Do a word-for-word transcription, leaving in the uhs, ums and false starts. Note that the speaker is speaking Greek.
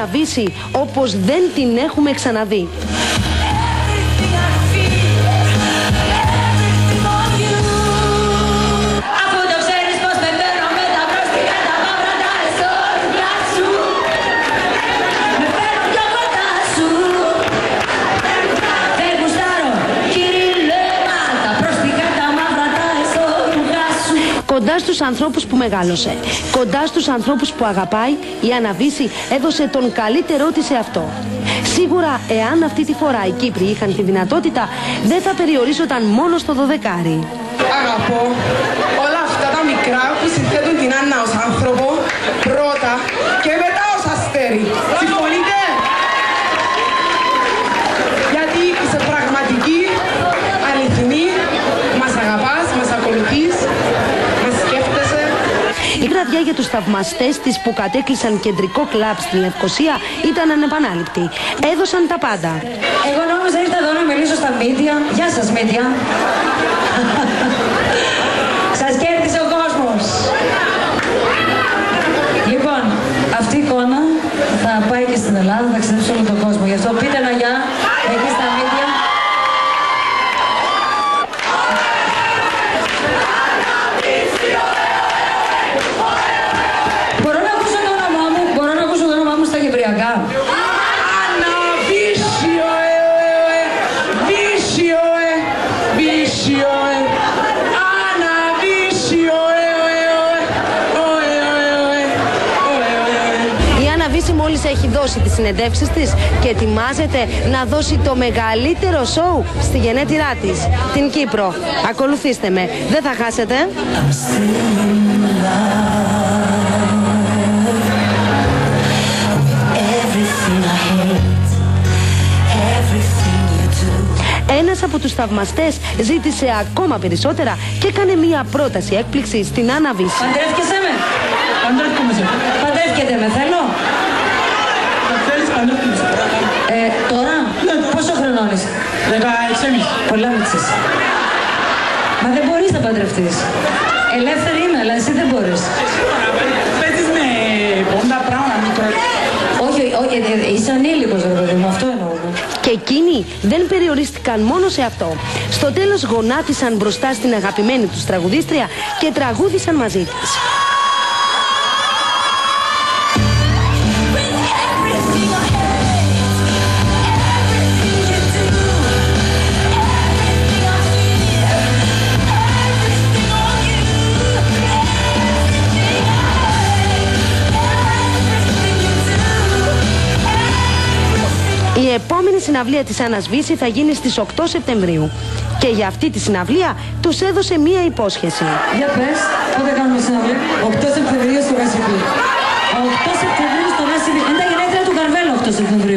Άννα Βύση όπως δεν την έχουμε ξαναδεί. Κοντά στους ανθρώπους που μεγάλωσε, κοντά στους ανθρώπους που αγαπάει, η Άννα Βύση έδωσε τον καλύτερό της σε αυτό. Σίγουρα, εάν αυτή τη φορά οι Κύπροι είχαν τη δυνατότητα, δεν θα περιορίζονταν μόνο στο δωδεκάρι. Αγαπώ όλα αυτά τα μικρά που συνθέτουν την Άννα ως άνθρωπο, πρώτα και μετά ως αστέρι. Συμφωνείτε? Γιατί είσαι πραγματική, αληθινή, μας αγαπάς, μας ακολουθείς. Η βραδιά για τους θαυμαστές της που κατέκλυσαν κεντρικό κλαμπ στην Λευκοσία ήταν ανεπανάληπτη. Έδωσαν τα πάντα. Εγώ νόμιζα ήρθα εδώ να μιλήσω στα μίδια. Γεια σας μίδια. Σας κέρδισε ο κόσμος. Λοιπόν, αυτή η εικόνα θα πάει και στην Ελλάδα, θα ξεδέψει όλο τον κόσμο. Γι' αυτό πείτε ένα γεια εκεί στα μίδια. Μόλις έχει δώσει τις συνεντεύξεις της και ετοιμάζεται να δώσει το μεγαλύτερο σοου στη γενέτειρά της, την Κύπρο. Ακολουθήστε με, δεν θα χάσετε. Ένας από τους θαυμαστές ζήτησε ακόμα περισσότερα και έκανε μία πρόταση έκπληξη στην Άννα Βύση. Παντρεύκεσαι με? Παντρεύκεται με, θέλω. Ε, τώρα, πόσο χρονών είσαι? δεκαέξι. Πολλά μίτσες. Μα δεν μπορείς να παντρευτείς. Ελεύθερη είμαι, αλλά εσύ δεν μπορείς. Παίζεις με πόντα πράγματα μικρό. Όχι, όχι, είσαι ανήλικος ρε παιδί μου, αυτό εννοώ. Και εκείνοι δεν περιορίστηκαν μόνο σε αυτό. Στο τέλος γονάτισαν μπροστά στην αγαπημένη τους τραγουδίστρια και τραγούδισαν μαζί της. Η επόμενη συναυλία της Άννας Βύση θα γίνει στις οκτώ Σεπτεμβρίου. Και για αυτή τη συναυλία τους έδωσε μία υπόσχεση. Για πες, πότε κάνουμε συναυλία? οκτώ Σεπτεμβρίου στο Γασιπί. οκτώ Σεπτεμβρίου στο Γασιπί. Είναι τα γενέθλια του Καρβέλου οκτώ Σεπτεμβρίου.